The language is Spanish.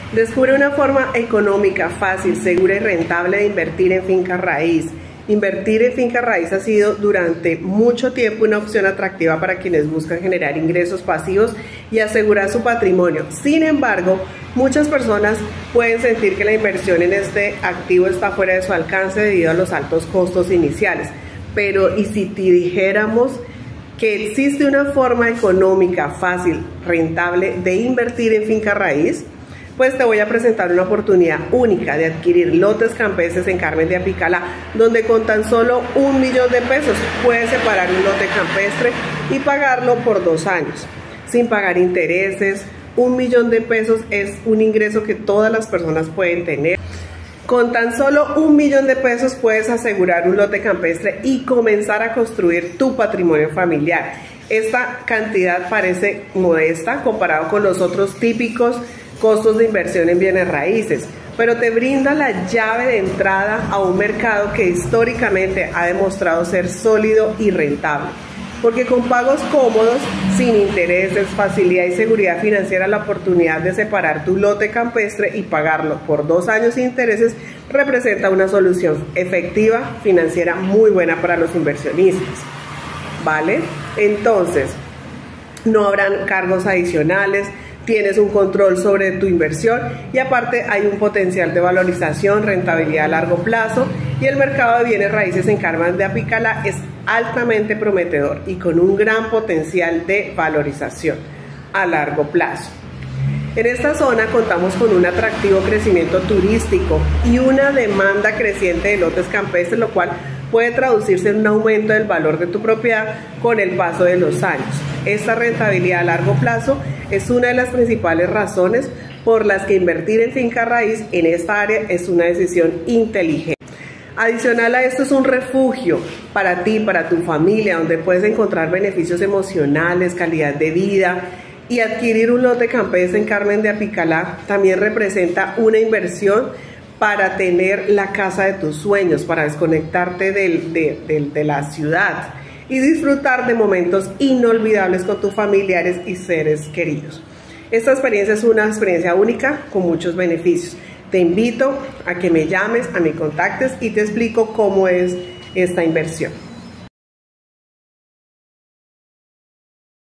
Descubre una forma económica, fácil, segura y rentable de invertir en finca raíz. Invertir en finca raíz ha sido durante mucho tiempo una opción atractiva para quienes buscan generar ingresos pasivos y asegurar su patrimonio. Sin embargo, muchas personas pueden sentir que la inversión en este activo está fuera de su alcance debido a los altos costos iniciales. Pero, ¿y si te dijéramos que existe una forma económica, fácil, rentable de invertir en finca raíz? Pues te voy a presentar una oportunidad única de adquirir lotes campestres en Carmen de Apicalá, donde con tan solo $1 millón puedes separar un lote campestre y pagarlo por 2 años, sin pagar intereses. $1 millón es un ingreso que todas las personas pueden tener. Con tan solo $1 millón puedes asegurar un lote campestre y comenzar a construir tu patrimonio familiar. Esta cantidad parece modesta comparado con los otros típicos costos de inversión en bienes raíces, pero te brinda la llave de entrada a un mercado que históricamente ha demostrado ser sólido y rentable, porque con pagos cómodos, sin intereses, facilidad y seguridad financiera, la oportunidad de separar tu lote campestre y pagarlo por 2 años sin intereses representa una solución efectiva, financiera, muy buena para los inversionistas, ¿vale? Entonces, no habrán cargos adicionales, tienes un control sobre tu inversión y aparte hay un potencial de valorización, rentabilidad a largo plazo, y el mercado de bienes raíces en Carmen de Apicalá es altamente prometedor y con un gran potencial de valorización a largo plazo. En esta zona contamos con un atractivo crecimiento turístico y una demanda creciente de lotes campestres, lo cual puede traducirse en un aumento del valor de tu propiedad con el paso de los años. Esta rentabilidad a largo plazo es una de las principales razones por las que invertir en finca raíz en esta área es una decisión inteligente. Adicional a esto, es un refugio para ti, para tu familia, donde puedes encontrar beneficios emocionales, calidad de vida, y adquirir un lote campestre en Carmen de Apicalá también representa una inversión para tener la casa de tus sueños, para desconectarte de la ciudad y disfrutar de momentos inolvidables con tus familiares y seres queridos. Esta experiencia es una experiencia única con muchos beneficios. Te invito a que me llames, a me contactes y te explico cómo es esta inversión.